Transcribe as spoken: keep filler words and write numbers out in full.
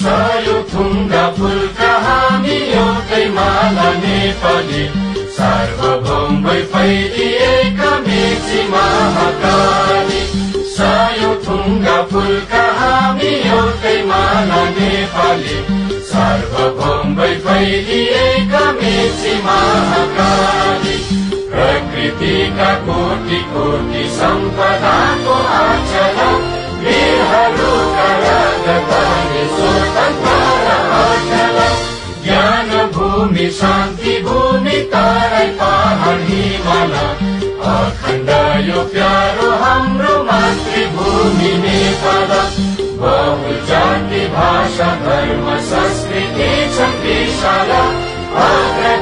सहयोग थुङ्गा फुलका हामी एउटै माला नेपाली सार्वभौम भई फैलिएका मेची महाकाली सहयोग थुङ्गा फुलका हामी एउटै माला नेपाली सार्वभौम भई फैलिएका मेची महाकाली प्रकृतिका कोटि कोटि सम्पदाको आचल वीरहरूका रगतले स्वतन्त्र अचल ज्ञान भूमि शान्ति भूमि तराई पहाड हिमाल अखण्ड यो प्यारो हाम्रो मातृभूमि नेपाल बहु जाति भाषा धर्म संस्कृति छ विशाल